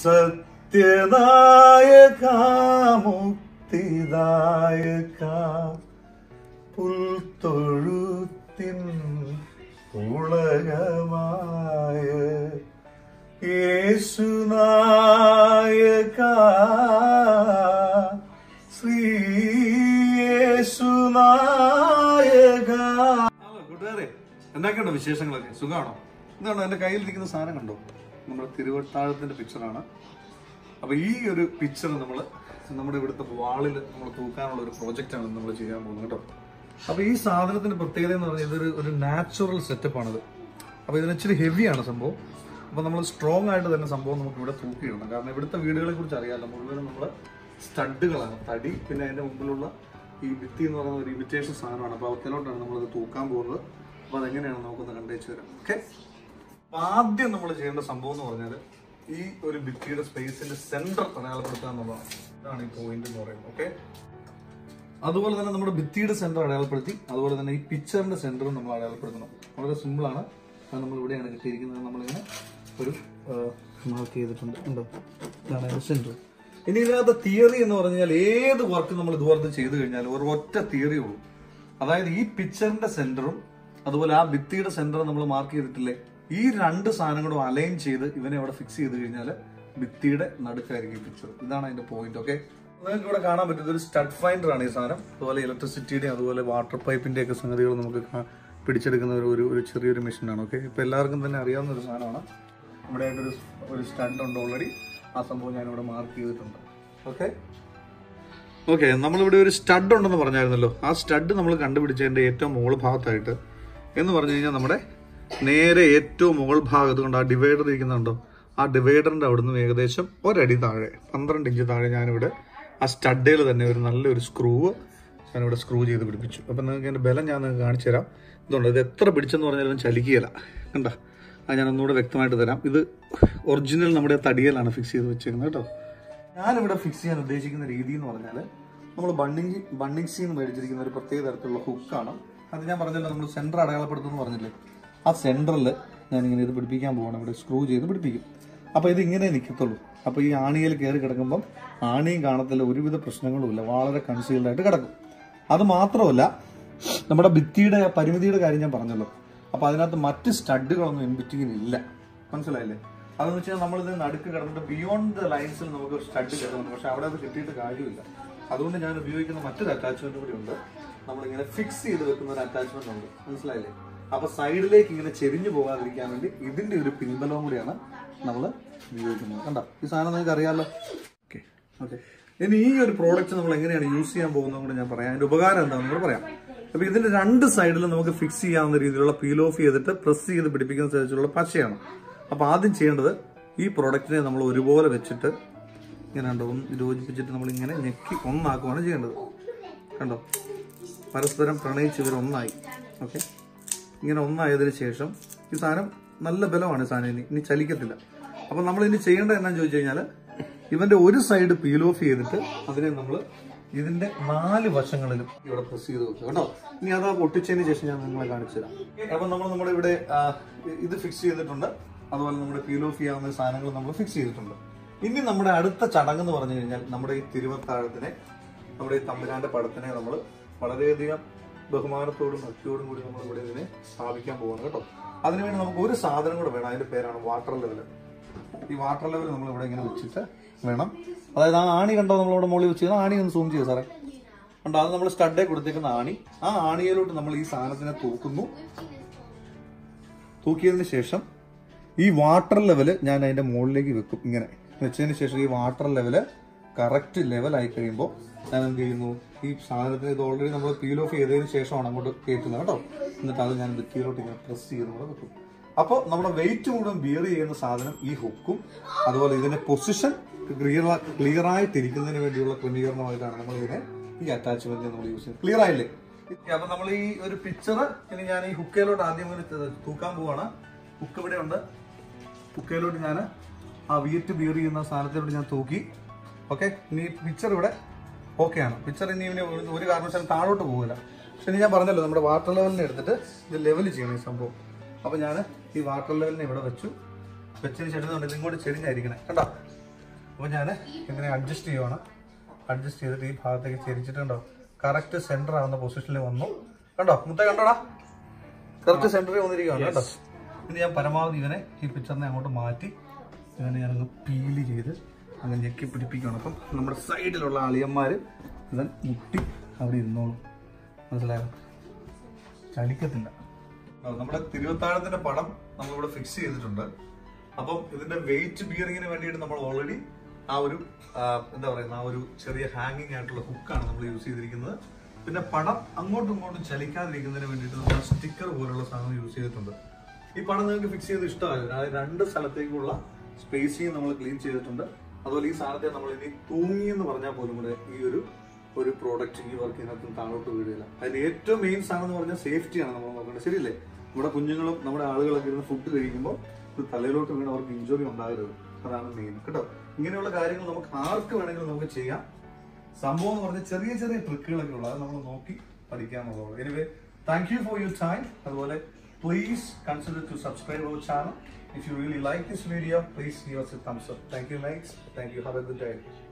സത്യനായക മുക്തിദായക പുൽത്തൊഴുത്തിൻ ഉളകമായ യേശുനായക ശ്രീയേശുനായക. കൂട്ടുകാരെ, എന്തൊക്കെയുണ്ടോ വിശേഷങ്ങളൊക്കെ? സുഖമാണോ? എന്താണോ എന്റെ കയ്യിലിരിക്കുന്ന സാധനം കണ്ടോ? നമ്മുടെ തിരുവട്ടാഴത്തിന്റെ പിക്ചറാണ്. അപ്പൊ ഈ ഒരു പിക്ചർ നമ്മുടെ ഇവിടുത്തെ വാളിൽ നമ്മൾ തൂക്കാനുള്ള ഒരു പ്രോജക്റ്റാണ് നമ്മൾ ചെയ്യാൻ പോകുന്നത് കേട്ടോ. അപ്പൊ ഈ സാധനത്തിന്റെ പ്രത്യേകത എന്ന് പറഞ്ഞാൽ ഇതൊരു നാച്ചുറൽ സെറ്റപ്പ് ആണിത്. അപ്പൊ ഇതിന് ഇച്ചിരി ഹെവിയാണ് സംഭവം. അപ്പൊ നമ്മൾ സ്ട്രോങ് ആയിട്ട് തന്നെ സംഭവം നമുക്ക് ഇവിടെ തൂക്കിയിടണം. കാരണം ഇവിടുത്തെ വീടുകളെ കുറിച്ച് അറിയാമല്ലോ, മുഴുവനും നമ്മള് സ്റ്റഡുകളാണ്, തടി, പിന്നെ അതിന്റെ മുമ്പിലുള്ള ഈ ഭിത്തി എന്ന് പറയുന്ന ഒരു ഇമിറ്റേഷൻ സാധനമാണ്. അപ്പൊ അവത്തിലോട്ടാണ് നമ്മളിത് തൂക്കാൻ പോകുന്നത്. അപ്പൊ അതെങ്ങനെയാണ് നമുക്കൊന്ന് കണ്ടേച്ചു തരാം. ഓക്കെ, ആദ്യം നമ്മൾ ചെയ്യേണ്ട സംഭവം എന്ന് പറഞ്ഞാൽ ഈ ഒരു ഭിത്തിയുടെ സ്പേസിന്റെ സെന്റർ അടയാളപ്പെടുത്തുക എന്നുള്ളതാണ്. ഇതാണ് ഈ പോയിന്റ് എന്ന് പറയുന്നത്. ഓക്കെ, അതുപോലെ തന്നെ നമ്മുടെ ഭിത്തിയുടെ സെന്റർ അടയാളപ്പെടുത്തി, അതുപോലെ തന്നെ ഈ പിക്ചറിന്റെ സെന്ററും നമ്മൾ അടയാളപ്പെടുത്തണം. വളരെ സിമ്പിൾ ആണ്. അത് നമ്മൾ ഇവിടെയാണ് കിട്ടിയിരിക്കുന്നത്. നമ്മളിങ്ങനെ ഒരു മാർക്ക് ചെയ്തിട്ടുണ്ട്. ഉണ്ടോ? ഇതാണ് അതിന്റെ സെന്റർ. ഇനി ഇതിനകത്ത് തിയറി എന്ന് പറഞ്ഞാൽ ഏത് വർക്ക് നമ്മൾ ഇതുപോലത്തെ ചെയ്ത് കഴിഞ്ഞാൽ ഒരു ഒറ്റ തിയറി ഉള്ളൂ. അതായത് ഈ പിക്ചറിന്റെ സെന്ററും അതുപോലെ ആ ഭിത്തിയുടെ സെന്ററും നമ്മൾ മാർക്ക് ചെയ്തിട്ടില്ലേ, ഈ രണ്ട് സാധനങ്ങളും അലൈൻ ചെയ്ത് ഇവനെ അവിടെ ഫിക്സ് ചെയ്ത് കഴിഞ്ഞാൽ ഭിത്തിയുടെ നടുക്കായിരിക്കും പിക്ചർ. ഇതാണ് അതിന്റെ പോയിന്റ്. ഓക്കെ, നിങ്ങൾക്ക് ഇവിടെ കാണാൻ പറ്റുന്നത് ഒരു സ്റ്റഡ് ഫൈൻഡർ ആണ് ഈ സാധനം. അതുപോലെ ഇലക്ട്രിസിറ്റിയുടെ അതുപോലെ വാട്ടർ പൈപ്പിന്റെ ഒക്കെ സംഗതികൾ നമുക്ക് പിടിച്ചെടുക്കുന്ന ഒരു ചെറിയൊരു മെഷീനാണ്. ഓക്കെ, ഇപ്പൊ എല്ലാവർക്കും തന്നെ അറിയാവുന്ന ഒരു സാധനമാണ്. ഇവിടെ ആയിട്ടൊരു സ്റ്റഡ് ഉണ്ട് ഓൾറെഡി. ആ സംഭവം ഞാനിവിടെ മാർക്ക് ചെയ്തിട്ടുണ്ട്. ഓക്കെ, നമ്മളിവിടെ ഒരു സ്റ്റഡ് ഉണ്ടെന്ന് പറഞ്ഞായിരുന്നല്ലോ. ആ സ്റ്റഡ് നമ്മൾ കണ്ടുപിടിച്ചതിന്റെ ഏറ്റവും മുകൾ ഭാഗത്തായിട്ട് എന്ന് പറഞ്ഞു കഴിഞ്ഞാൽ നമ്മുടെ നേരെ ഏറ്റവും മുകൾ ഭാഗത്ത് കൊണ്ട് ആ ഡിവൈഡർ ഇരിക്കുന്നുണ്ടോ, ആ ഡിവൈഡറിന്റെ അവിടുന്ന് ഏകദേശം ഒരടി താഴെ 12 ഇഞ്ച് താഴെ ഞാനിവിടെ ആ സ്റ്റഡിൽ തന്നെ ഒരു നല്ലൊരു ഞാനിവിടെ സ്ക്രൂ ചെയ്ത് പിടിപ്പിച്ചു. അപ്പം നിങ്ങൾക്ക് എൻ്റെ ബലം ഞാൻ നിങ്ങൾക്ക് കാണിച്ചു തരാം. ഇതുണ്ട്, ഇത് എത്ര പിടിച്ചെന്ന് പറഞ്ഞാലും ചലിക്കുകയില്ല. കണ്ട, അത് ഞാൻ ഒന്നുകൂടെ വ്യക്തമായിട്ട് തരാം. ഇത് ഒറിജിനൽ നമ്മുടെ തടിയിലാണ് ഫിക്സ് ചെയ്ത് വെച്ചേക്കുന്നത് കേട്ടോ. ഞാനിവിടെ ഫിക്സ് ചെയ്യാൻ ഉദ്ദേശിക്കുന്ന രീതി എന്ന് പറഞ്ഞാൽ നമ്മൾ ബണ്ണിങ്സിൽ നിന്ന് മേടിച്ചിരിക്കുന്ന ഒരു പ്രത്യേക തരത്തിലുള്ള ഹുക്കാണ്. അത് ഞാൻ പറഞ്ഞല്ലോ, നമ്മൾ സെന്റർ അടയാളപ്പെടുത്തുമെന്ന് പറഞ്ഞില്ലേ, ആ സെന്ററിൽ ഞാനിങ്ങനെ ഇത് പിടിപ്പിക്കാൻ പോവാണ്. ഇവിടെ സ്ക്രൂ ചെയ്ത് പിടിപ്പിക്കും. അപ്പോൾ ഇത് ഇങ്ങനെ നിൽക്കത്തുള്ളൂ. അപ്പോൾ ഈ ആണിയിൽ കയറി കിടക്കുമ്പം ആണിയും കാണത്തില്ല, ഒരുവിധ പ്രശ്നങ്ങളുമില്ല, വളരെ കൺസീൽഡ് ആയിട്ട് കിടക്കും. അത് മാത്രമല്ല, നമ്മുടെ ഭിത്തിയുടെ പരിമിതിയുടെ കാര്യം ഞാൻ പറഞ്ഞല്ലോ. അപ്പോൾ അതിനകത്ത് മറ്റ് സ്റ്റഡുകളൊന്നും ഇൻബിറ്റ്വീനില്ല. മനസ്സിലായില്ലേ? അതെന്ന് വെച്ചാൽ നമ്മളിത് നടുക്ക് കിടന്നിട്ട് ബിയോണ്ട് ദ ലൈൻസിൽ നമുക്ക് ഒരു സ്റ്റഡ് കിട്ടുന്നുണ്ട്. പക്ഷെ അവിടെ അത് കിട്ടിയിട്ട് കാര്യമില്ല. അതുകൊണ്ട് ഞാൻ ഉപയോഗിക്കുന്ന മറ്റൊരു അറ്റാച്ച്മെന്റ് കൂടി ഉണ്ട്. നമ്മളിങ്ങനെ ഫിക്സ് ചെയ്ത് വെക്കുന്ന ഒരു അറ്റാച്ച്മെന്റ് ഉണ്ട്. മനസ്സിലായില്ലേ? അപ്പൊ സൈഡിലേക്ക് ഇങ്ങനെ ചെരിഞ്ഞു പോകാതിരിക്കാൻ വേണ്ടി ഇതിന്റെ ഒരു പിൻബലവും കൂടിയാണ് നമ്മൾ ഉപയോഗിക്കുന്നത്. കണ്ടോ, ഈ സാധനം നിങ്ങൾക്ക് അറിയാമല്ലോ. ഓക്കെ, ഇനി ഈ ഒരു പ്രോഡക്റ്റ് നമ്മൾ എങ്ങനെയാണ് യൂസ് ചെയ്യാൻ പോകുന്നത് കൂടെ ഞാൻ പറയാം. അതിന്റെ ഉപകാരം എന്താണെന്ന് കൂടെ പറയാം. അപ്പൊ ഇതിന്റെ രണ്ട് സൈഡിലും നമുക്ക് ഫിക്സ് ചെയ്യാവുന്ന രീതിയിലുള്ള പീൽ ഓഫ് ചെയ്തിട്ട് പ്രസ് ചെയ്ത് പിടിപ്പിക്കുന്ന തരത്തിലുള്ള പശയാണ്. അപ്പൊ ആദ്യം ചെയ്യേണ്ടത് ഈ പ്രോഡക്റ്റിനെ നമ്മൾ ഒരുപോലെ വെച്ചിട്ട് ഇങ്ങനെ കണ്ടോ യോജിപ്പിച്ചിട്ട് നമ്മളിങ്ങനെ ഞെക്കി ഒന്നാക്കുകയാണ് ചെയ്യേണ്ടത്. കണ്ടോ, പരസ്പരം പ്രണയിച്ച് ഇവർ ഒന്നായി. ഓക്കെ, ഇങ്ങനെ ഒന്നായതിനു ശേഷം ഈ സാധനം നല്ല ബലമാണ്. സാധനം ഇനി ചലിക്കത്തില്ല. അപ്പൊ നമ്മൾ ഇനി ചെയ്യേണ്ടത് എന്നാന്ന് ചോദിച്ചു കഴിഞ്ഞാൽ ഇവന്റെ ഒരു സൈഡ് പീൽ ഓഫ് ചെയ്തിട്ട് അതിനെ നമ്മൾ ഇതിന്റെ 4 വശങ്ങളിലും ഇവിടെ പ്രസ് ചെയ്ത് വെക്കുക കേട്ടോ. ഇനി അത് പൊട്ടിച്ചതിന് ശേഷം ഞാൻ നിങ്ങളെ കാണിച്ചു തരാം. അപ്പൊ നമ്മുടെ ഇവിടെ ഇത് ഫിക്സ് ചെയ്തിട്ടുണ്ട്. അതുപോലെ നമ്മുടെ പീൽ ഓഫ് ചെയ്യാവുന്ന സാധനങ്ങൾ നമ്മൾ ഫിക്സ് ചെയ്തിട്ടുണ്ട്. ഇനി നമ്മുടെ അടുത്ത ചടങ്ങ് എന്ന് പറഞ്ഞു കഴിഞ്ഞാൽ നമ്മുടെ ഈ തിരുവത്താഴത്തിനെ, നമ്മുടെ ഈ തമ്പുരാന്റെ പടത്തിനെ നമ്മൾ വളരെയധികം ബഹുമാനത്തോടും ഭക്തിയോടും കൂടി നമ്മൾ ഇവിടെ ഇതിനെ സ്ഥാപിക്കാൻ പോകുന്നത് കേട്ടോ. അതിനുവേണ്ടി നമുക്ക് ഒരു സാധനം കൂടെ വേണം. അതിന്റെ പേരാണ് വാട്ടർ ലെവൽ. ഈ വാട്ടർ ലെവൽ നമ്മൾ ഇവിടെ ഇങ്ങനെ വെച്ചിട്ട് വേണം. അതായത് ആ ആണി കണ്ടോ നമ്മളിവിടെ മുകളിൽ വെച്ച്, ആണി ഒന്ന് സൂം ചെയ്തു സാറേ. കണ്ടോ, അത് നമ്മൾ സ്റ്റഡേ കൊടുത്തേക്കുന്ന ആണി. ആ ആണിയിലോട്ട് നമ്മൾ ഈ സാധനത്തിനെ തൂക്കുന്നു. തൂക്കിയതിന് ശേഷം ഈ വാട്ടർ ലെവല് ഞാൻ അതിന്റെ മുകളിലേക്ക് വെക്കും. ഇങ്ങനെ വെച്ചതിന് ശേഷം ഈ വാട്ടർ ലെവല് കറക്റ്റ് ലെവലായി കഴിയുമ്പോൾ ഞാൻ എന്ത് ചെയ്യുന്നു, ഈ സാധനത്തിന് ഇത് ഓൾറെഡി നമ്മൾ പീൽ ഓഫ് ചെയ്തതിന് ശേഷമാണ് അങ്ങോട്ട് കയറ്റുന്നത് കേട്ടോ. എന്നിട്ട് അത് ഞാൻ ഭിത്തിയിലോട്ട് ഇങ്ങനെ പ്രസ് ചെയ്ത് കൂടെ വെക്കും. അപ്പോൾ നമ്മുടെ വെയിറ്റ് മുഴുവൻ ബിയർ ചെയ്യുന്ന സാധനം ഈ ഹുക്കും അതുപോലെ ഇതിന്റെ പൊസിഷൻ ക്ലിയർ ആയിട്ടിരിക്കുന്നതിന് വേണ്ടിയുള്ള ക്രമീകരണമായിട്ടാണ് നമ്മൾ ഇതിനെ ഈ അറ്റാച്ച്മെന്റ് നമ്മൾ യൂസ് ചെയ്യുന്നത്. ക്ലിയർ ആയില്ലേ? അപ്പൊ നമ്മൾ ഈ ഒരു പിക്ചർ ഇനി ഞാൻ ഈ ഹുക്കയിലോട്ട് ആദ്യം തൂക്കാൻ പോവാണ്. ഹുക്ക് ഇവിടെ ഉണ്ട്. ഹുക്കയിലോട്ട് ഞാൻ ആ വെയിറ്റ് ബിയർ ചെയ്യുന്ന സാധനത്തിലോട്ട് ഞാൻ തൂക്കി. ഓക്കെ, ഇനി പിക്ചർ ഇവിടെ ഓക്കെയാണ്. പിക്ചർ ഇനി ഇവന് ഒരു കാരണവശാലും താഴോട്ട് പോകില്ല. പക്ഷെ ഇനി ഞാൻ പറഞ്ഞല്ലോ, നമ്മുടെ വാട്ടർ ലെവലിനെ എടുത്തിട്ട് ഇത് ലെവൽ ചെയ്യണം ഈ സംഭവം. അപ്പൊ ഞാൻ ഈ വാട്ടർ ലെവലിനെ ഇവിടെ വെച്ചതിന് ശേഷം ഇങ്ങോട്ട് ചെരിഞ്ഞായിരിക്കണേ. കണ്ടോ, അപ്പോൾ ഞാൻ ഇങ്ങനെ അഡ്ജസ്റ്റ് ചെയ്യുവാണ്. അഡ്ജസ്റ്റ് ചെയ്തിട്ട് ഈ ഭാഗത്തേക്ക് ചെരിച്ചിട്ടുണ്ടോ, കറക്റ്റ് സെന്റർ ആവുന്ന പൊസിഷനിൽ വന്നു. കണ്ടോ മുത്ത, കണ്ടോടാ, കറക്റ്റ് സെന്ററിൽ വന്നിരിക്കുകയാണ് കേട്ടോ. ഇനി ഞാൻ പരമാവധി ഇവനെ ഈ പിക്ചറിനെ അങ്ങോട്ട് മാറ്റി ഇവനെ ഞാനങ്ങ് പീല് ചെയ്ത് അങ്ങനെ ഞെക്കി പിടിപ്പിക്കുകയാണ്. അപ്പം നമ്മുടെ സൈഡിലുള്ള അളിയന്മാർ ഇവൻ മുട്ടി അവിടെ ഇരുന്നോളും. മനസ്സിലായോ? ചലിക്കത്തില്ല. നമ്മുടെ തിരുവത്താഴത്തിന്റെ പടം നമ്മളിവിടെ ഫിക്സ് ചെയ്തിട്ടുണ്ട്. അപ്പം ഇതിന്റെ വെയിറ്റ് ബിയറിങ്ങിന് വേണ്ടിയിട്ട് നമ്മൾ ഓൾറെഡി ആ ഒരു എന്താ പറയുന്ന ആ ഒരു ചെറിയ ഹാങ്ങിങ് ആയിട്ടുള്ള ഹുക്കാണ് നമ്മൾ യൂസ് ചെയ്തിരിക്കുന്നത്. പിന്നെ പടം അങ്ങോട്ടും ഇങ്ങോട്ടും ചലിക്കാതിരിക്കുന്നതിന് വേണ്ടിയിട്ട് നമ്മൾ സ്റ്റിക്കർ പോലുള്ള സാധനം യൂസ് ചെയ്തിട്ടുണ്ട്. ഈ പടം നിങ്ങൾക്ക് ഫിക്സ് ചെയ്ത് ഇഷ്ടമായിരുന്നു. അതായത് 2 സ്ഥലത്തേക്കുള്ള സ്പേസിങ് നമ്മൾ ക്ലീൻ ചെയ്തിട്ടുണ്ട്. അതുപോലെ ഈ സാധനത്തെ നമ്മൾ ഇനി തൂങ്ങി എന്ന് പറഞ്ഞാൽ പോലും കൂടെ ഈ ഒരു പ്രോഡക്റ്റ് ഈ വർക്കിനകത്ത് താഴോട്ട് വീഴുകയില്ല. അതിന് ഏറ്റവും മെയിൻ സാധനം എന്ന് പറഞ്ഞാൽ സേഫ്റ്റിയാണ് നമ്മൾ നോക്കേണ്ടത്. ശരിയല്ലേ? നമ്മുടെ കുഞ്ഞുങ്ങളും നമ്മുടെ ആളുകളൊക്കെ ഇരുന്ന് ഫുഡ് കഴിക്കുമ്പോൾ ഇത് തലയിലോട്ട് വീണ് അവർക്ക് ഇഞ്ചുറി ഉണ്ടാകരുത്. അതാണ് മെയിൻ കേട്ടോ. ഇങ്ങനെയുള്ള കാര്യങ്ങൾ നമുക്ക് ആർക്ക് വേണമെങ്കിലും നമുക്ക് ചെയ്യാം. സംഭവം എന്ന് പറഞ്ഞാൽ ചെറിയ ചെറിയ ട്രിക്കുകളൊക്കെ ഉള്ളത് നമ്മൾ നോക്കി പഠിക്കാന്നുള്ളൂ. Anyway, thank you for your time. അതുപോലെ please consider to subscribe our channel. If you really like this video, please give us a thumbs up. Thank you mates. Thank you. Have a good day.